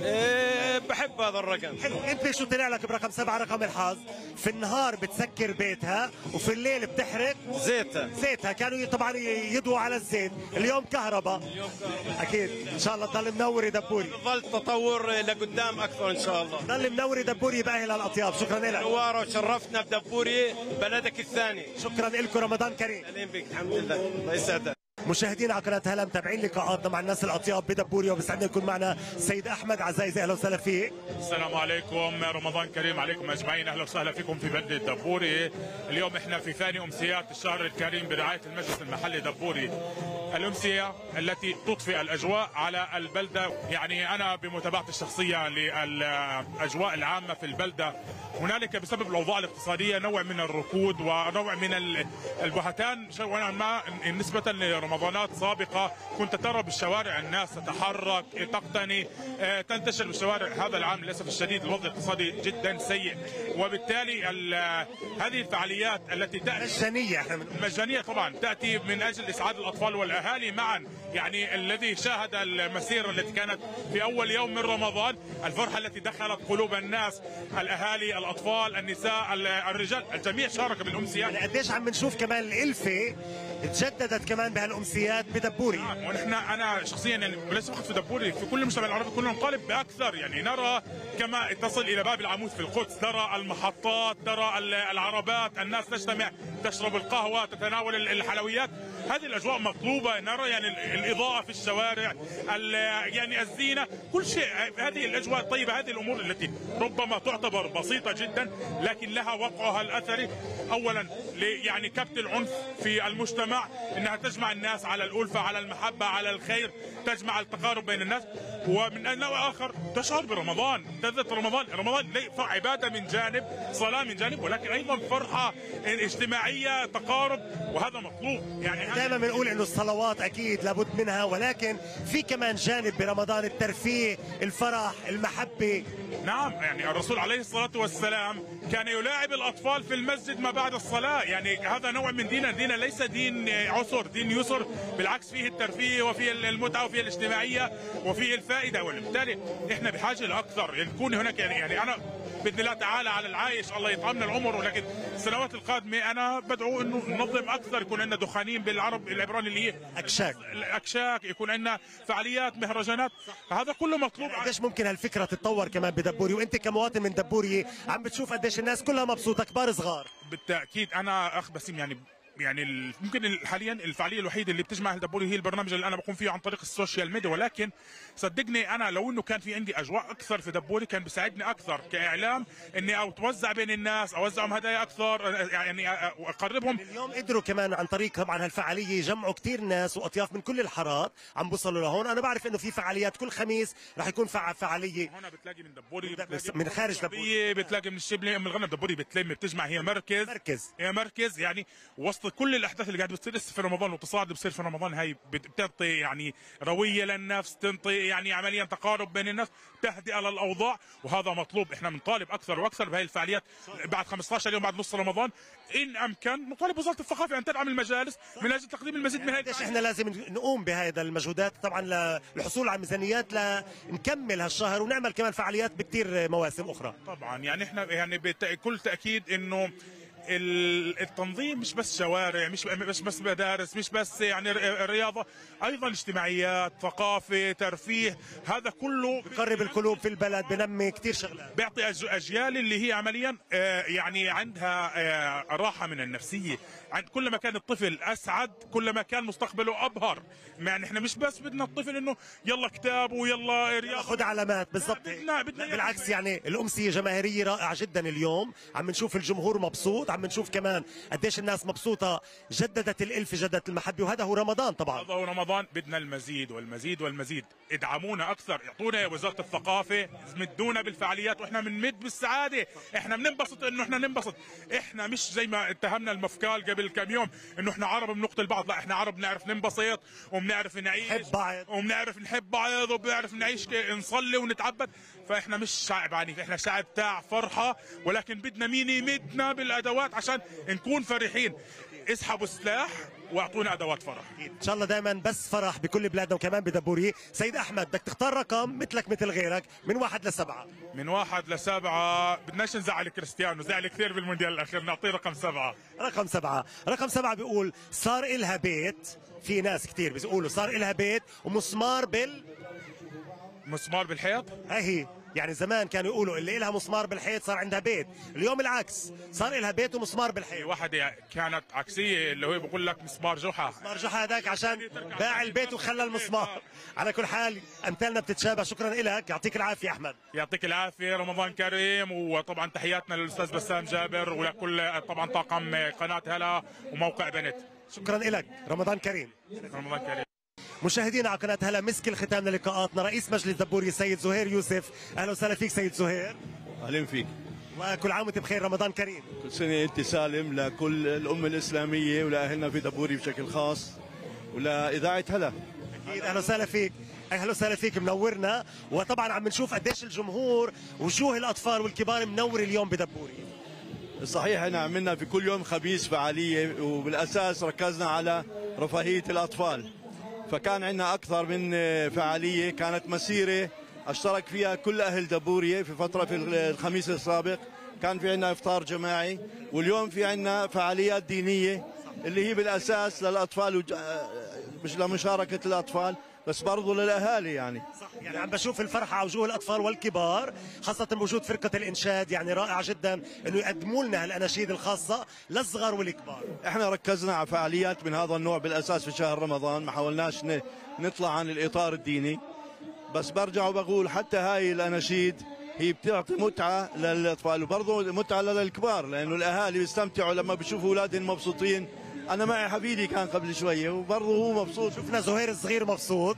بحب هذا الرقم. حلو. انت شو طلع لك برقم 7؟ رقم الحظ. في النهار بتسكر بيتها وفي الليل بتحرق زيتها. كانوا طبعا يضووا على الزيت، اليوم كهرباء. اكيد ان شاء الله تضل منور دبوري، تظل تطور لقدام اكثر ان شاء الله. ضل منور دبوري باهل الاطياب. شكرا لك نواره وشرفتنا بدبوري بلدك الثاني. شكرا لكم، رمضان كريم. اهلا بك. الحمد لله، الله يسعدك. مشاهدينا على قناه هلا متابعين لقاءاتنا مع الناس الاطياب بدبوري، وبسعدنا يكون معنا السيد احمد عزايزي. اهلا وسهلا فيك. السلام عليكم، رمضان كريم عليكم اجمعين. اهلا وسهلا فيكم في بلده دبوري. اليوم احنا في ثاني امسيات الشهر الكريم برعايه المجلس المحلي دبوري. الامسيه التي تضفي الاجواء على البلده. يعني انا بمتابعتي الشخصيه للاجواء العامه في البلده، هنالك بسبب الاوضاع الاقتصاديه نوع من الركود ونوع من البهتان نوعا ما نسبه لرمضانات سابقه. كنت ترى بالشوارع الناس تتحرك، تقتني، تنتشر بالشوارع. هذا العام للاسف الشديد الوضع الاقتصادي جدا سيء، وبالتالي هذه الفعاليات التي تاتي مجانيه طبعا تاتي من اجل اسعاد الاطفال والاهالي معا. يعني الذي شاهد المسيره التي كانت في اول يوم من رمضان، الفرحه التي دخلت قلوب الناس، الاهالي، الاطفال، النساء، الرجال، الجميع شارك بالامسيات. يعني قديش عم بنشوف كمان الالفه تجددت كمان بهالامسيات بدبوري. ونحن انا شخصيا يعني ليس فقط في دبوري، في كل المجتمع العربي كلنا نطالب باكثر. يعني نرى كما تصل الى باب العمود في القدس، ترى المحطات، ترى العربات، الناس تجتمع تشرب القهوه، تتناول الحلويات. هذه الاجواء مطلوبه. نرى يعني الاضاءه في الشوارع، يعني الزينه، كل شيء. هذه الاجواء الطيبه، هذه الامور التي ربما تعتبر بسيطه جدا لكن لها وقعها الاثري. اولا يعني كبت العنف في المجتمع، انها تجمع الناس على الالفه، على المحبه، على الخير، تجمع التقارب بين الناس. ومن نوع اخر تشعر برمضان، لذة رمضان عباده من جانب، صلاه من جانب، ولكن ايضا فرحه اجتماعيه، تقارب، وهذا مطلوب. يعني دائما بنقول انه الصلوات اكيد لابد منها، ولكن في كمان جانب برمضان، الترفيه، الفرح، المحبه. نعم، يعني الرسول عليه الصلاه والسلام كان يلاعب الاطفال في المسجد ما بعد الصلاه. يعني هذا نوع من ديننا ليس دين عسر، دين يسر، بالعكس فيه الترفيه وفيه المتعه وفيه الاجتماعيه وفيه الفائده. وبالتالي احنا بحاجه لاكثر، يكون هناك يعني انا باذن الله تعالى على العايش الله يطعمنا العمر، ولكن السنوات القادمه انا بدعو انه ننظم اكثر، يكون عندنا دخانين بالعرب العبراني اللي هي اكشاك، يكون عندنا فعاليات، مهرجانات، هذا كله مطلوب. قديش ممكن هالفكره تتطور كمان بدبوري، وانت كمواطن من دبوري عم بتشوف قديش الناس كلها مبسوطه، كبار صغار؟ بالتاكيد. انا اخ بسيم يعني ممكن حاليا الفعاليه الوحيده اللي بتجمع دبوري هي البرنامج اللي انا بقوم فيه عن طريق السوشيال ميديا، ولكن صدقني انا لو انه كان في عندي اجواء اكثر في دبوري كان بيساعدني اكثر كاعلام اني اوزع بين الناس، اوزعهم هدايا اكثر، يعني اقربهم. اليوم قدروا كمان عن طريق طبعا هالفعاليه يجمعوا كثير ناس واطياف من كل الحارات عم بوصلوا لهون. انا بعرف انه في فعاليات كل خميس رح يكون فعاليه. هون بتلاقي من دبوري، من خارج دبوري، بتلاقي من الشبلي، من الغنم. دبوري بتجمع، هي مركز يعني وسط كل الاحداث اللي قاعد بتصير في رمضان والتصاعد بتصير في رمضان. هاي بتعطي يعني رويه للنفس، تنطي يعني عمليا تقارب بين الناس، تهدئه للاوضاع، وهذا مطلوب. احنا بنطالب اكثر واكثر بهي الفعاليات. بعد 15 يوم بعد نص رمضان ان امكن نطالب وزاره الثقافه ان تدعم المجالس من اجل تقديم المزيد من هذه. احنا لازم نقوم بهذا المجهودات طبعا للحصول على ميزانيات لنكمل هالشهر ونعمل كمان فعاليات بكثير مواسم اخرى. طبعا يعني احنا يعني بكل تاكيد انه التنظيم مش بس شوارع، مش بس مدارس، مش بس يعني رياضه، ايضا اجتماعيات، ثقافه، ترفيه، هذا كله بقرب القلوب في البلد، بنمي كثير شغلات، بيعطي اجيال اللي هي عمليا يعني عندها راحه من النفسيه. كل ما كان الطفل اسعد كل ما كان مستقبله ابهر. يعني احنا مش بس بدنا الطفل انه يلا كتاب ويلا رياضه، خذ علامات بالضبط. بالعكس يعني الامسيه جماهيريه رائعه جدا. اليوم عم نشوف الجمهور مبسوط، عم نشوف كمان قديش الناس مبسوطه، جددت الالفه، جددت المحبه، وهذا هو رمضان طبعا. هذا هو رمضان، بدنا المزيد والمزيد والمزيد. ادعمونا اكثر، اعطونا وزاره الثقافه، مدونا بالفعاليات واحنا بنمد بالسعاده، احنا بننبسط انه احنا ننبسط. احنا مش زي ما اتهمنا المفكال قبل كم يوم انه احنا عرب بنقتل بعض، لا احنا عرب بنعرف ننبسط وبنعرف نعيش، نحب بعض وبنعرف نحب بعض وبنعرف نعيش، نصلي ونتعبد. فاحنا مش شعب عنيف، احنا شعب تاع فرحه، ولكن بدنا مين يمدنا بالادوات عشان نكون فرحين. اسحبوا السلاح واعطونا ادوات فرح. ان شاء الله دائما بس فرح بكل بلادنا وكمان بدبورية. سيد احمد، بدك تختار رقم مثلك مثل غيرك من 1 ل7. من 1 ل7 بدناش نزعل كريستيانو، زعل كثير بالمونديال الاخير، نعطيه رقم 7. رقم 7. رقم 7 بيقول صار إلها بيت. في ناس كثير بيقولوا صار إلها بيت ومسمار مسمار بالحيط. هي يعني زمان كانوا يقولوا اللي إلها مسمار بالحيط صار عندها بيت، اليوم العكس، صار إلها بيت ومسمار بالحيط. واحدة كانت عكسية اللي هو بقول لك مسمار جحا. مسمار جحا هذاك عشان باع البيت وخلى المسمار. على كل حال أمثالنا بتتشابه. شكرا لك، يعطيك العافية أحمد. يعطيك العافية، رمضان كريم. وطبعا تحياتنا للأستاذ بسام جابر ولكل طبعا طاقم قناة هلا وموقع بنت. شكرا لك، رمضان كريم. رمضان كريم. مشاهدينا على قناة هلا، مسك الختام للقاءاتنا رئيس مجلس دبوري السيد زهير يوسف. اهلا وسهلا فيك سيد زهير. اهلا فيك، وكل عام وانت بخير، رمضان كريم. كل سنه انت سالم لكل الامه الاسلاميه ولاهلنا في دبوري بشكل خاص ولاذاعه هلا. اكيد، اهلا وسهلا فيك. اهلا وسهلا فيك، منورنا. وطبعا عم نشوف قديش الجمهور وجوه الاطفال والكبار منور اليوم بدبوري. صحيح، احنا عملنا في كل يوم خميس فعاليه، وبالاساس ركزنا على رفاهيه الاطفال، فكان عندنا اكثر من فعاليه. كانت مسيره اشترك فيها كل اهل دبوريه في فتره في الخميس السابق، كان في عندنا افطار جماعي، واليوم في عندنا فعاليات دينيه اللي هي بالاساس للاطفال مش لمشاركه الاطفال بس برضو للاهالي. يعني صح، يعني عم بشوف الفرحه على وجوه الاطفال والكبار، خاصه بوجود فرقه الانشاد. يعني رائع جدا انه يقدموا لنا هالاناشيد الخاصه للصغار والكبار. احنا ركزنا على فعاليات من هذا النوع بالاساس في شهر رمضان، ما حاولناش نطلع عن الاطار الديني، بس برجع وبقول حتى هاي الاناشيد هي بتعطي متعه للاطفال وبرضه متعه للكبار، لانه الاهالي بيستمتعوا لما بيشوفوا اولادهم مبسوطين. انا معي حفيدي كان قبل شويه وبرضه هو مبسوط، شفنا زهير الصغير مبسوط.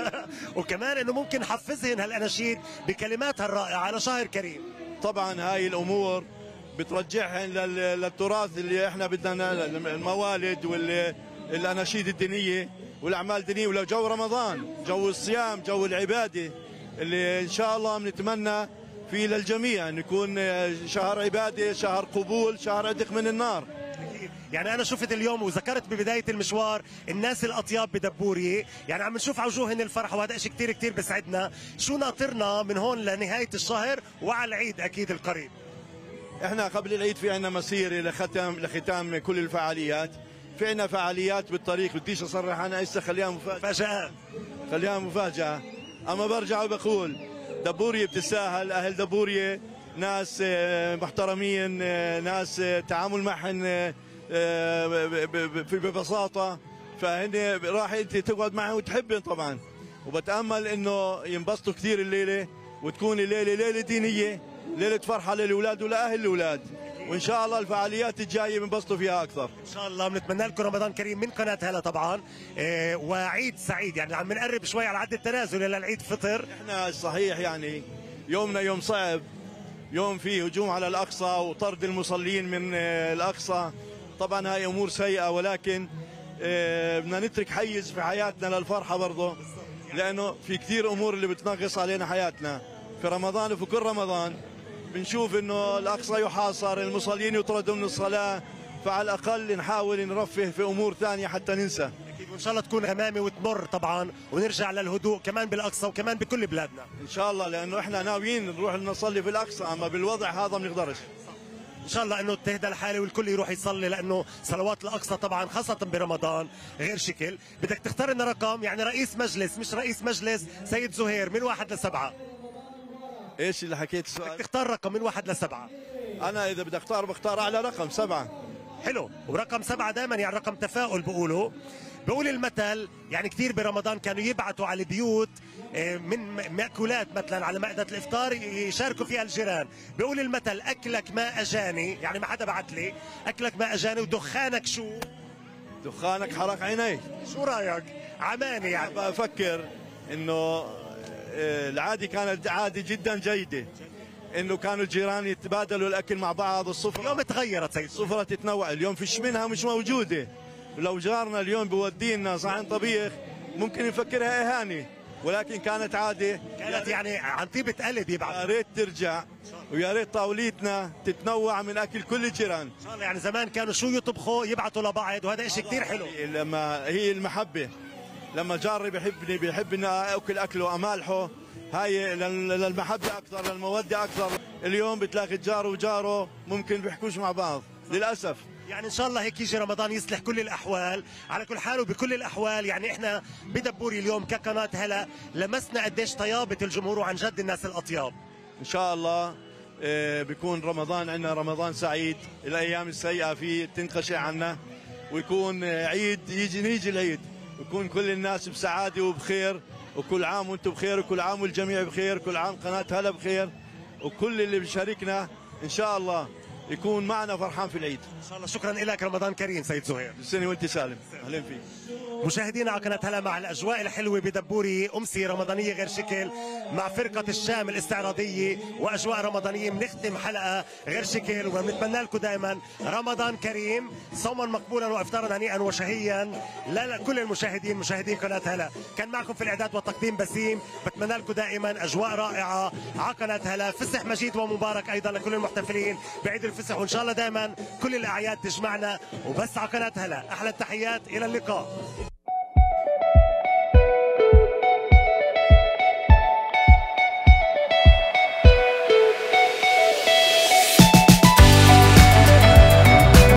وكمان انه ممكن نحفزهن هالاناشيد بكلماتها الرائعه لشهر كريم. طبعا هاي الامور بترجعهن للتراث اللي احنا بدنا، الموالد والاناشيد الدينيه والاعمال الدينيه، ولجو رمضان، جو الصيام، جو العباده اللي ان شاء الله بنتمنى فيه للجميع ان يكون شهر عباده، شهر قبول، شهر عتق من النار. يعني انا شفت اليوم وذكرت ببدايه المشوار الناس الاطياب بدبوريه، يعني عم نشوف على وجوههم الفرح، وهذا شيء كثير كثير بيسعدنا. شو ناطرنا من هون لنهايه الشهر وعلى العيد اكيد القريب؟ احنا قبل العيد في عندنا مسيره لختام كل الفعاليات. في عندنا فعاليات بالطريق، بديش اصرح عنها هسه، خليها مفاجاه. خليها مفاجاه. اما برجع وبقول دبوريه بتستاهل، اهل دبوريه ناس محترمين، ناس تعامل معهم ببساطه، فهن راح انت تقعد معهم وتحبهم طبعا. وبتامل انه ينبسطوا كثير الليله، وتكون الليله ليله دينيه، ليله فرحه للاولاد ولاهل الاولاد، وان شاء الله الفعاليات الجايه بنبسطوا فيها اكثر ان شاء الله. بنتمنى لكم رمضان كريم من قناه هلا طبعا، وعيد سعيد. يعني عم نقرب شوي على عد التنازل الى العيد فطر. احنا صحيح يعني يومنا يوم صعب، يوم فيه هجوم على الاقصى وطرد المصلين من الاقصى. طبعا هاي امور سيئه، ولكن بدنا نترك حيز في حياتنا للفرحه برضه، لانه في كثير امور اللي بتنغص علينا حياتنا في رمضان. وفي كل رمضان بنشوف انه الاقصى يحاصر، المصلين يطردوا من الصلاه، فعلى الاقل نحاول نرفه في امور ثانيه حتى ننسى. اكيد، وان شاء الله تكون غمامه وتمر طبعا، ونرجع للهدوء كمان بالاقصى وكمان بكل بلادنا ان شاء الله، لانه احنا ناويين نروح نصلي في الاقصى، اما بالوضع هذا ما بنقدرش. ان شاء الله انه تهدى الحاله والكل يروح يصلي، لانه صلوات الاقصى طبعا خاصه برمضان غير شكل. بدك تختار لنا رقم، يعني رئيس مجلس مش رئيس مجلس سيد زهير، من 1 ل7. ايش اللي حكيت السؤال؟ بدك تختار رقم من 1 ل7. انا اذا بدي اختار بختار اعلى رقم 7. حلو، ورقم 7 دائما يعني رقم تفاؤل بقولوا. بقول المثل يعني كثير برمضان كانوا يبعثوا على البيوت من مأكولات مثلا على مائدة الإفطار يشاركوا فيها الجيران. بقول المثل أكلك ما أجاني، يعني ما حدا بعت لي، أكلك ما أجاني ودخانك شو؟ دخانك حرق عيني. شو رأيك؟ عماني يعني. بفكر إنه العادة كانت عادة جدا جيدة، إنه كانوا الجيران يتبادلوا الأكل مع بعض. السفرة اليوم تغيرت سيد، السفرة تتنوع، اليوم فيش منها مش موجودة. لو جارنا اليوم بودي لنا صحن طبيخ ممكن نفكرها إهانة، ولكن كانت عادة، كانت يعني عن طيبة قلب يبعث. يا ريت ترجع ويا ريت طاوليتنا تتنوع من أكل كل الجيران. إن شاء الله. يعني زمان كانوا شو يطبخوا يبعثوا لبعض، وهذا إشي كثير حلو. لما هي المحبة، لما جاري بحب إني أكل أكله أمالحه، هاي للمحبة أكثر، للمودة أكثر. اليوم بتلاقي الجار وجاره ممكن بيحكوش مع بعض للأسف. يعني ان شاء الله هيك يجي رمضان يصلح كل الاحوال. على كل حال وبكل الاحوال يعني احنا بدبوري اليوم كقناه هلا لمسنا قديش طيابه الجمهور، وعن جد الناس الاطياب. ان شاء الله بيكون رمضان عندنا رمضان سعيد، الايام السيئه فيه تنقشع عنا، ويكون عيد نيجي العيد ويكون كل الناس بسعاده وبخير، وكل عام وانتم بخير، وكل عام والجميع بخير، كل عام قناه هلا بخير، وكل اللي بيشاركنا ان شاء الله يكون معنا فرحان في العيد ان شاء الله. شكرا لك، رمضان كريم سيد زهير. السنه وانت سالم. اهلا فيك. مشاهدينا على قناه هلا، مع الاجواء الحلوه بدبوري، امسيه رمضانيه غير شكل مع فرقه الشام الاستعراضيه واجواء رمضانيه. بنختم حلقه غير شكل وبنتمنى لكم دائما رمضان كريم، صوما مقبولا وافطارا هنيئا وشهيا لكل المشاهدين، مشاهدين قناه هلا. كان معكم في الاعداد والتقديم بسيم، بتمنى لكم دائما اجواء رائعه على قناه هلا. فسح مجيد ومبارك ايضا لكل المحتفلين بعيد الفسح، وان شاء الله دائما كل الاعياد تجمعنا وبس على قناه هلا. احلى التحيات، الى اللقاء.